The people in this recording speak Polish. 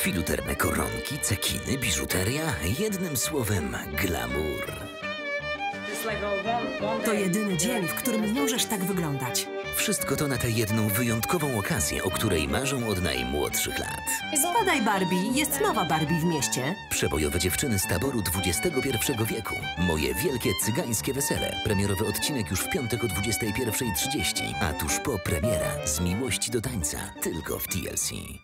Filuterne koronki, cekiny, biżuteria, jednym słowem glamour. To jedyny dzień, w którym możesz tak wyglądać. Wszystko to na tę jedną wyjątkową okazję, o której marzą od najmłodszych lat. Spadaj, Barbie, jest nowa Barbie w mieście. Przebojowe dziewczyny z taboru XXI wieku. Moje wielkie cygańskie wesele. Premierowy odcinek już w piątek o 21:30, a tuż po premiera z miłości do tańca tylko w TLC.